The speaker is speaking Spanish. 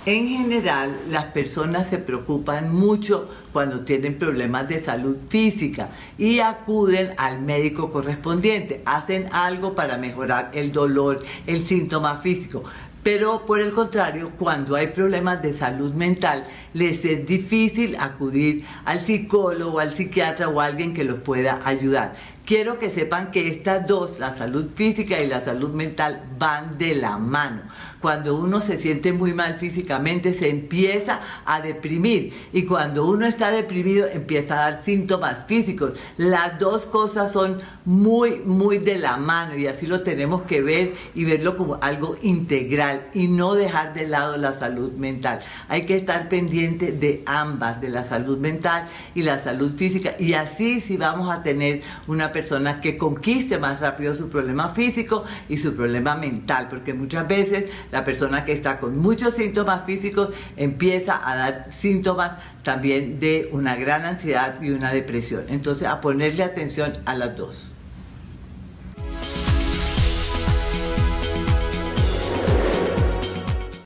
En general, las personas se preocupan mucho cuando tienen problemas de salud física y acuden al médico correspondiente. Hacen algo para mejorar el dolor, el síntoma físico. Pero por el contrario, cuando hay problemas de salud mental, les es difícil acudir al psicólogo, al psiquiatra o a alguien que los pueda ayudar. Quiero que sepan que estas dos, la salud física y la salud mental, van de la mano. Cuando uno se siente muy mal físicamente, se empieza a deprimir. Y cuando uno está deprimido, empieza a dar síntomas físicos. Las dos cosas son muy de la mano. Y así lo tenemos que ver y verlo como algo integral. Y no dejar de lado la salud mental. Hay que estar pendiente de ambas, de la salud mental y la salud física. Y así sí vamos a tener una persona que conquiste más rápido su problema físico y su problema mental, porque muchas veces la persona que está con muchos síntomas físicos empieza a dar síntomas también de una gran ansiedad y una depresión. Entonces, a ponerle atención a las dos.